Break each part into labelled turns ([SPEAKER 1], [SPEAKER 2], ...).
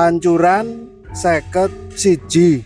[SPEAKER 1] Pancuran 51.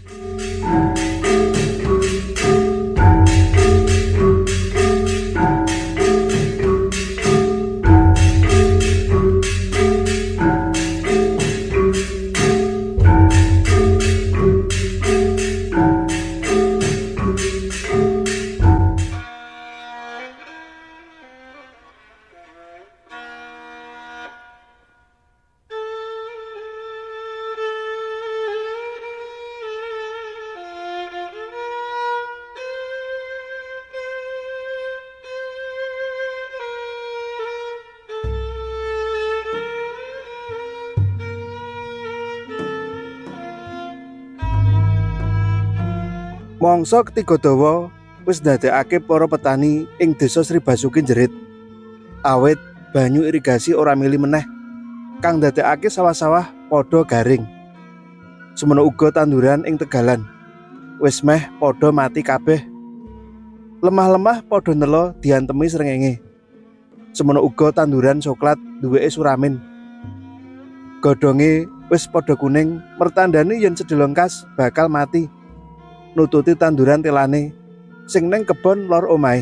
[SPEAKER 1] Mangsa ketiga dawa wis ndadekake para petani ing Desa Sri Basuki njerit. Awit banyu irigasi ora mili meneh kang ndadekake sawah-sawah padha garing. Semono uga tanduran ing Tegalan wis meh padha mati kabeh. Lemah-lemah padha nela diantemi srengenge. Semono uga tanduran coklat duweke Suramin. Godhonge wis padha kuning mertandani yen sedelengkas bakal mati. Nututi tanduran telane sing neng kebon lor omahe.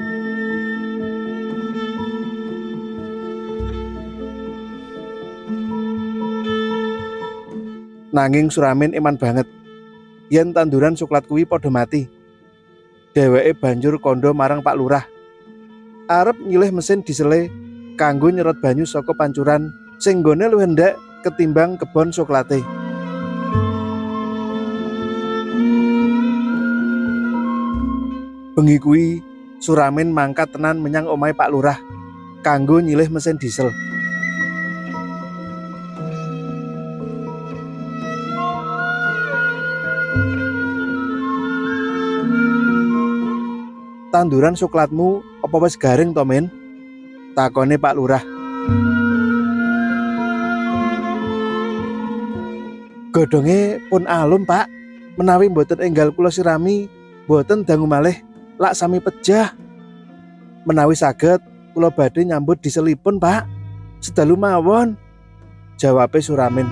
[SPEAKER 1] Nanging Suramin iman banget yen tanduran coklat kuwi padha mati. Dheweke banjur kandha marang Pak Lurah arep nyilih mesin disele kanggo nyerot banyu saka pancuran sing nggone luwih ndek ketimbang kebon coklate. Bengi kuwi Suramin mangkat tenan menyang omahe Pak Lurah kanggo nyilih mesin diesel. Tanduran coklatmu apa wis garing to, Men? Takone Pak Lurah. Godhonge pun alum, Pak. Menawi mboten enggal kula sirami, mboten dangu malih lak sami pejah. Menawi saged kula badhe nyambut diselipun, Pak. Sedalu mawon, jawabe Suramin.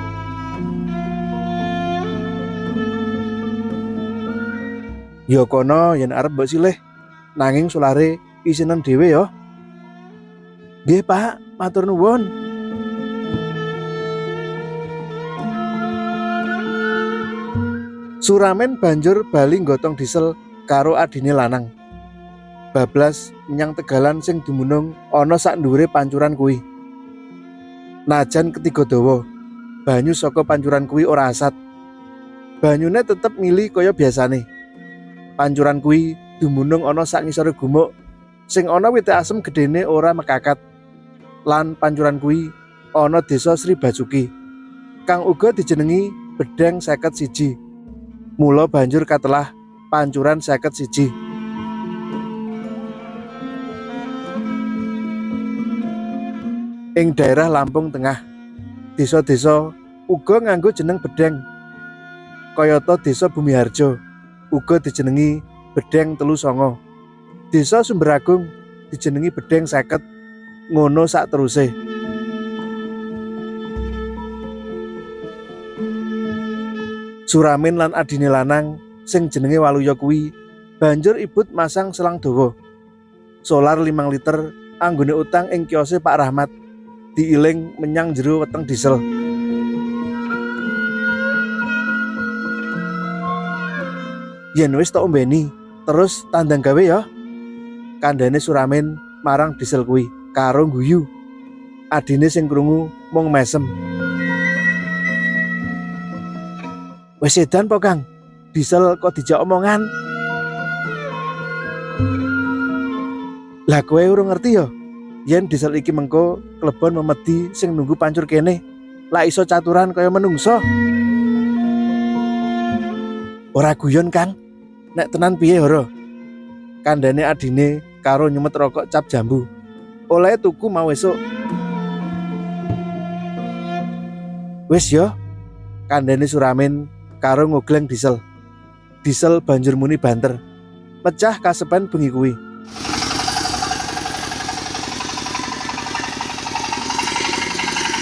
[SPEAKER 1] Ya kono yen arep mbok silih, nanging sulare isinen dhewe ya. Nggih, Pak, matur nuwun. Suramin banjur bali nggotong diesel karo adine lanang. Bablas menyang Tegalan sing dumunung ana sak ndhuwure pancuran kuwi. Najan ketiga dawa, banyu saka pancuran kuwi ora asat. Banyune tetep mili kaya biasane. Pancuran kuwi dumunung ana sak ngisore gumuk sing ana wite asem gedene ora mekakat. Lan pancuran kuwi ana Desa Sri Basuki kang uga dijenengi Bedeng 51. Mula banjur katelah Pancuran 51. Ing daerah Lampung Tengah, desa-desa uga nganggo jeneng Bedeng. Kayata Desa Bumiharjo uga dijenengi Bedeng 39. Desa Sumberagung dijenengi Bedeng 50. Ngono sak teruse. Suramin lan adine lanang sing jenenge Waluya kuwi banjur ibut masang selang dawa. Solar 5 liter anggone utang ing kiose Pak Rahmat diiling menyang jero weteng diesel. Yen wis tak ombeni, terus tandang gawe ya. Kandhane Suramin marang diesel kuwi karo guyu. Adine sing krungu mung mesem. Wis edan po, Kang? Diesel kok dijak omongan. Lah kowe urung ngerti ya? Yen diesel iki mengko klebon memedi sing nunggu pancur kene. Lah iso caturan kaya menungso. Ora guyon, Kang. Nek tenan piye ora? Kandhane adine karo nyumet rokok cap jambu. Oleh tuku mau esuk. Wis ya. Kandhane Suramin karo ngogleng diesel. Diesel banjur muni banter. Pecah kasepen bengi kuwi.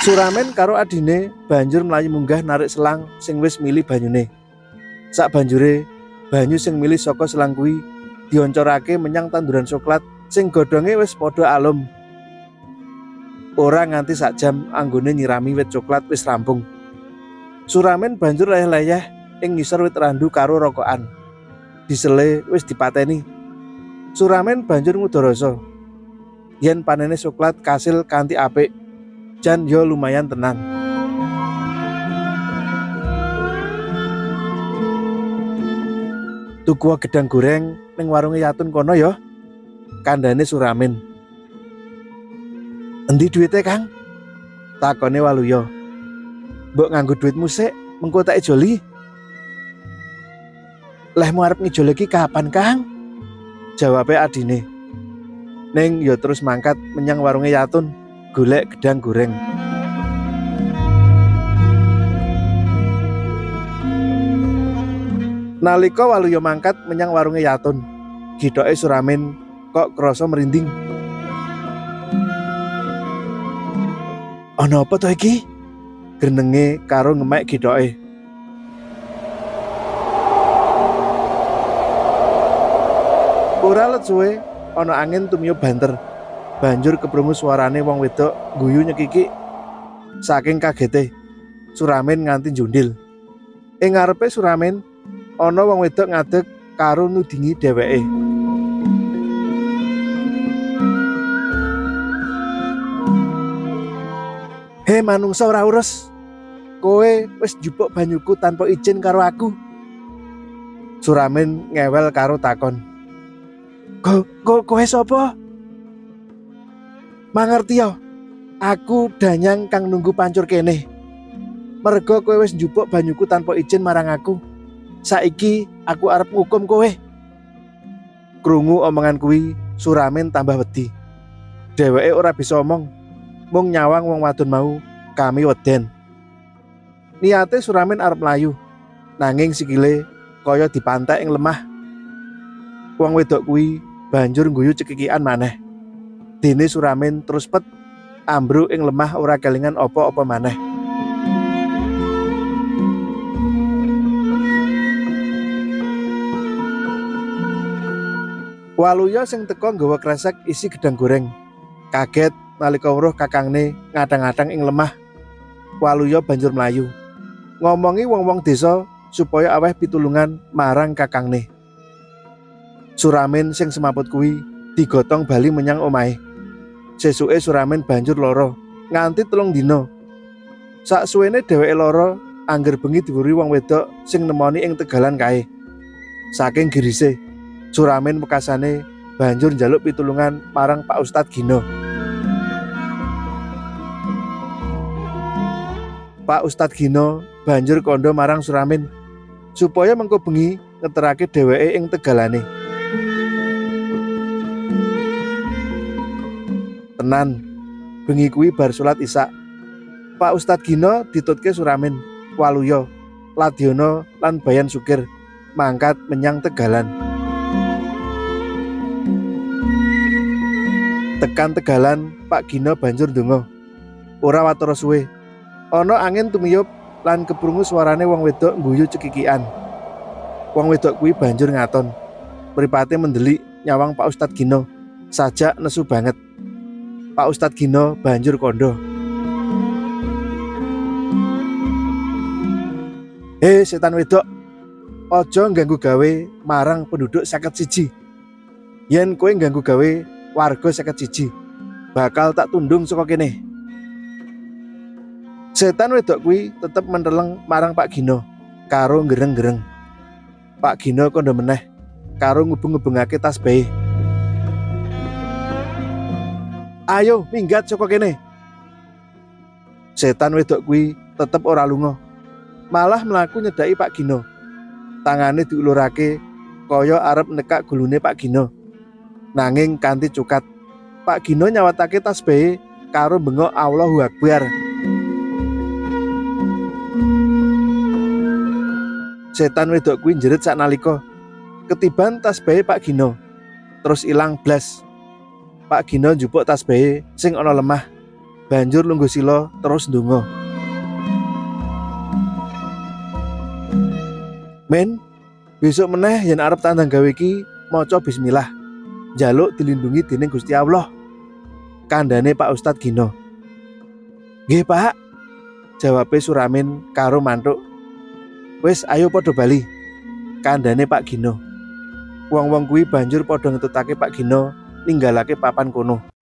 [SPEAKER 1] Suramin karo adine banjur mlayu munggah narik selang sing wis mili banyune. Sak banjure banyu sing mili saka selang kuwi dioncorake menyang tanduran coklat sing godhonge wis padha alum. Ora nganti sak jam anggone nyirami wit coklat wis rampung. Suramin banjur leyeh-leyeh ing ngisor wit randu karo rokokan. Disele wis dipateni. Suramin banjur ngudoroso yen panene coklat kasil kanthi apik jan yo lumayan tenan. Tuku gedang goreng ning warunge Yatun kono ya, kandhane Suramin. Endi duwite, Kang? Takone Waluya. Mbok nganggo duitmu sik, mengko tak ijoli. Lehmu arep ngijol iki kapan, Kang? Jawabe adine. Ning ya terus mangkat menyang warunge Yatun golek gedang goreng. Nalika Waluya mangkat menyang warunge Yatun, githoke Suramin kok krasa merinding. Ana apa to iki? Grenenge karo ngemek githoke. Ora let suwe ana angin tumiup banter. Banjur keprungu suarane wong wedok guyu nyekiki. Saking kagete, Suramin nganti njundil. Ing ngarepe Suramin ana wong wedok ngadeg karo nudingi dheweke. "He manungsa ora urus. Kowe wis njupuk banyuku tanpa izin karo aku." Suramin ngewel karo takon. Kowe sapa? Mangerti yo, aku Danyang kang nunggu pancur kene. Merga kowe wis njupuk banyuku tanpa izin marang aku. Saiki aku arep ngukum kowe. Krungu omongan kuwi, Suramin tambah wedi. Dheweke ora bisa omong, mung nyawang wong wadon mau kami weden. Niate Suramin arep mlayu, nanging sikile kaya dipantek ing lemah. Wong wedok kuwi banjur ngguyu cekikian maneh. Dene Suramin terus pet ambruk ing lemah ora kelingan apa-apa maneh. Waluya sing teka nggawa kresek isi gedang goreng. Kaget nalika weruh kakangne ngadang-adang ing lemah. Waluya banjur mlayu, ngomongi wong-wong desa supaya aweh pitulungan marang kakangne. Suramin sing semaput kuwi digotong bali menyang omahe. Sesuke Suramin banjur lara nganti 3 dina. Saksuwene dheweke lara angger bengi diwuri wong wedok sing nemoni ing tegalan kae. Saking girise, Suramin mekasane banjur njaluk pitulungan marang Pak Ustad Gina. Pak Ustad Gina banjur kandha marang Suramin supaya mengko bengi ngeterake dheweke ing tegalane. Tenan, bengi kuwi bar salat Isya, Pak Ustad Gina ditutke Suramin, Waluya, Ladyono lan Bayan Sukir mangkat menyang tegalan. Tekan tegalan, Pak Gina banjur ndonga. Ora watara suwe, ana angin tumiyup lan keprungu suarane wong wedok ngguyu cekikian. Wong wedok kuwi banjur ngaton. Mripate mendelik nyawang Pak Ustad Gina, sajak nesu banget. Pak Ustad Gina banjur kandha. "He setan wedok, aja ngganggu gawe marang penduduk 51. Yen kowe ngganggu gawe warga 51, bakal tak tundung saka kene." Setan wedok kuwi tetep menteleng marang Pak Gina karo ngereng-ngereng. Pak Gina kandha meneh karo ngubung-ngubungake tasbih. "Ayo minggat saka kene." Setan wedok kuwi tetep ora lunga, malah mlaku nyedaki Pak Gina. Tangane diulurake kaya arep nekak gulune Pak Gina. Nanging kanthi cukat, Pak Gina nyawatake tasbih karo bengok Allahu Akbar. Setan wedok kuwi njerit saknalika ketiban tasbih Pak Gina, terus ilang blas. Pak Gina njupuk tasbih sing ana lemah, banjur lungguh sila terus ndonga. Men, besok meneh yen arep tandang gawe iki maca bismillah. Njaluk dilindungi dening Gusti Allah. Kandhane Pak Ustadz Gino. Nggih, Pak. Jawabe Suramin karo mantuk. Wis ayo padha bali. Kandhane Pak Gino. Wong-wong kuwi banjur padha ngetutake Pak Gino ninggalake papan kono.